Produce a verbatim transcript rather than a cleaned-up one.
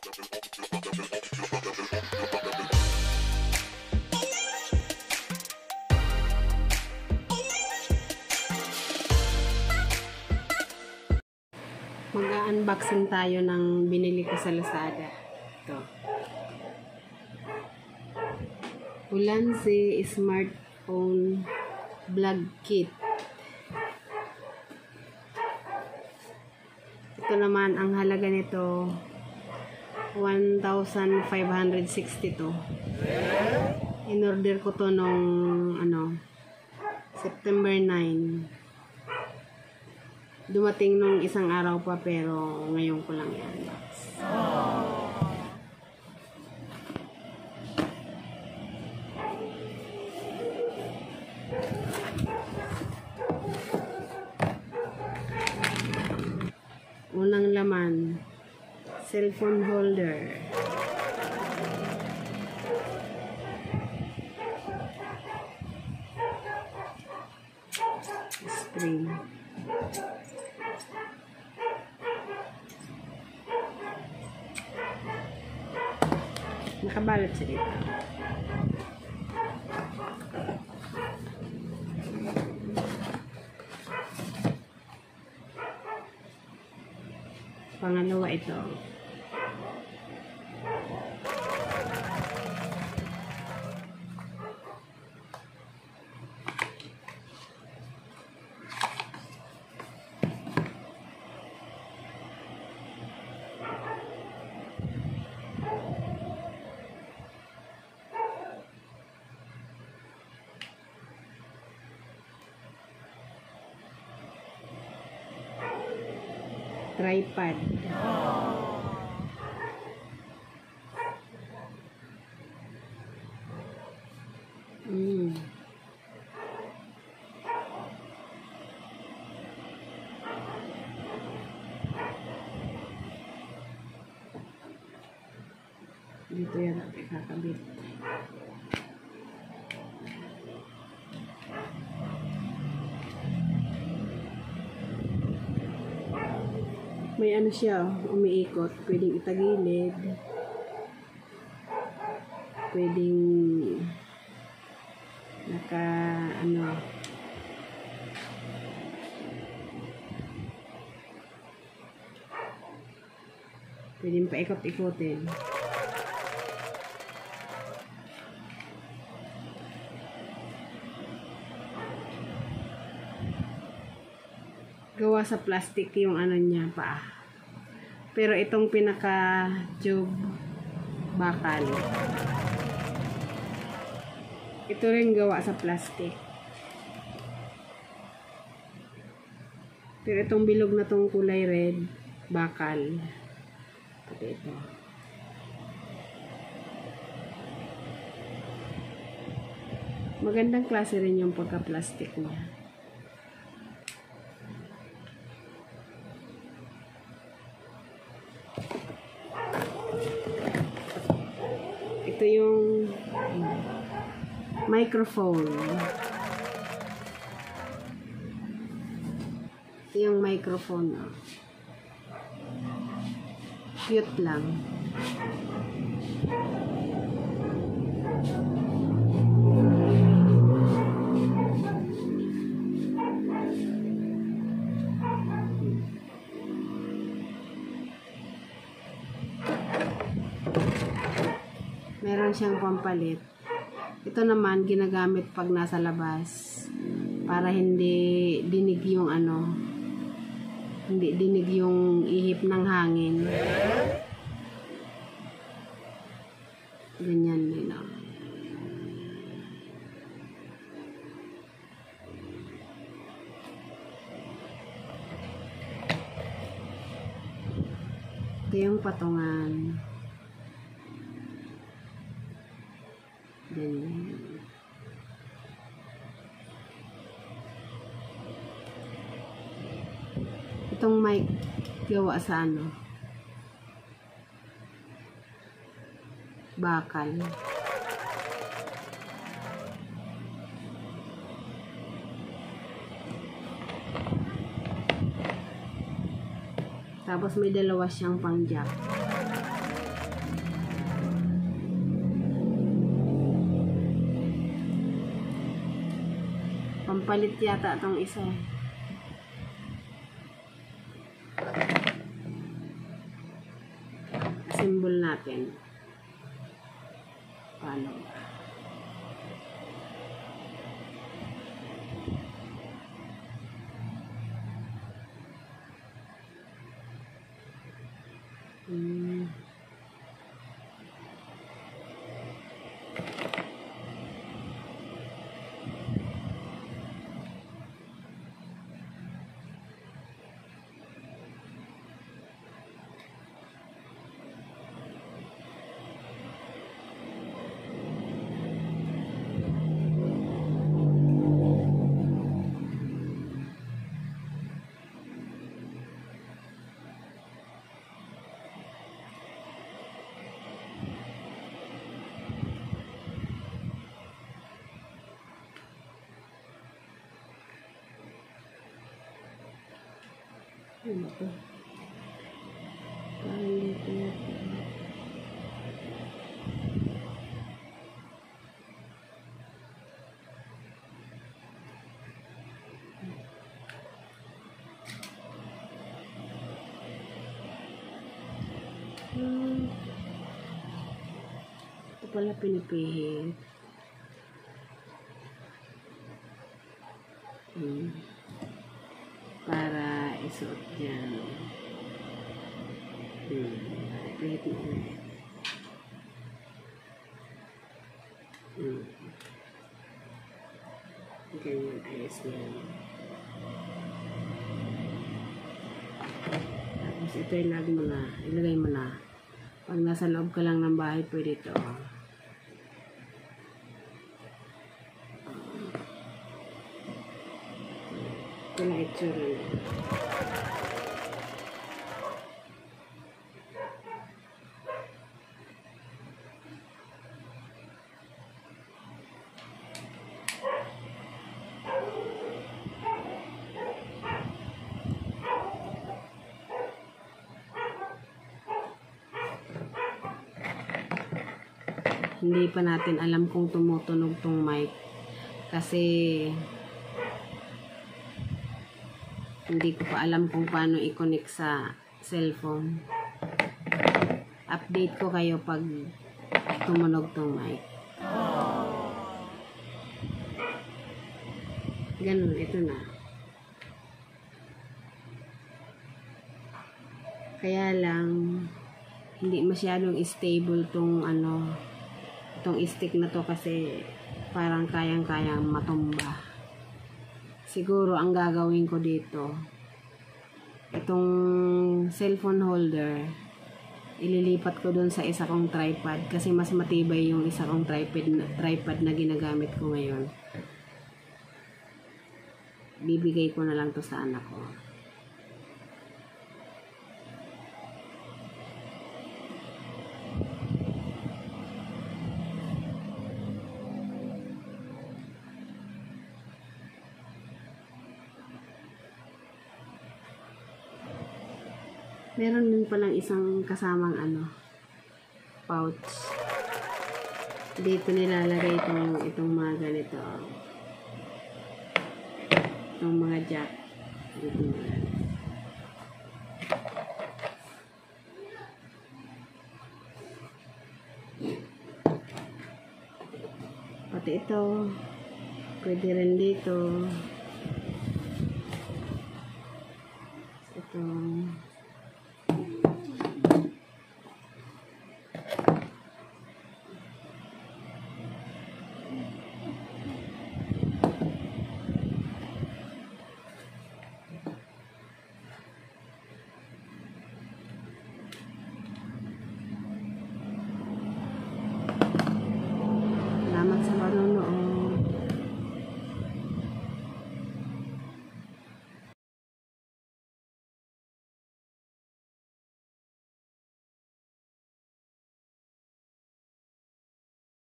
Mag-unboxing tayo ng binili ko sa Lazada. Ito. Ulanzi Smartphone Vlog Kit. Ito naman, ang halaga nito, one thousand five hundred sixty-two. In-order ko to nung, ano, September nine. Dumating nung isang araw pa, pero ngayon ko lang yan. Unang laman, cellphone holder. Screen. Nakabalot siya dito. Pangalawa ito. Tripod. Mm. Dito yan natin kakabit. May ano siya, umiikot. Pwedeng itagilid. Pwedeng naka, ano, pwedeng paikot-ikotin. Gawa sa plastic yung ano niya pa. Pero itong pinaka tube bakal. Ito rin gawa sa plastic. Pero itong bilog na tong kulay red, bakal. Pati ito. Magandang klase rin yung pagka-plastic niya. Ito yung microphone. Ito yung microphone. Oh. Cute lang. Meron siyang pampalit. Ito naman ginagamit pag nasa labas para hindi dinig yung ano, hindi dinig yung ihip ng hangin. Ganyan din. Oh. Ito yung patungan. Ganyan. Itong mic gawa sa ano? Bakal. Tapos may dalawa siyang pang jack. Pampalit yata tong isa. Symbol natin. Paano ba? Hmm. Ano ba? Parang dito na ito. Hmm. Ito pala pinipihit. Hmm. Para isuot dyan. Hmm. Pihit mo ulit. Hmm. Ganyan, ayos yan. Tapos ito ilagay mo na. Ilagay mo na. Pag nasa loob ka lang ng bahay, pwede ito. Ito na itsura na. Hindi pa natin alam kung tumutunog tong mic kasi hindi ko pa alam kung paano i-connect sa cellphone. Update ko kayo pag tumunog tong mic. Ganun, ito na. Kaya lang hindi masyadong stable tong ano, itong stick na to kasi parang kayang-kayang matumba. Siguro ang gagawin ko dito, itong cellphone holder, ililipat ko dun sa isa kong tripod kasi mas matibay yung isa kong tripod na, tripod na ginagamit ko ngayon. Bibigay ko na lang to sa anak ko. Meron din palang isang kasamang ano, pouch. Dito nilalagay itong, itong mga ganito. Itong mga jack. Dito nilalagay. Pati ito. Pwede rin dito. Ito.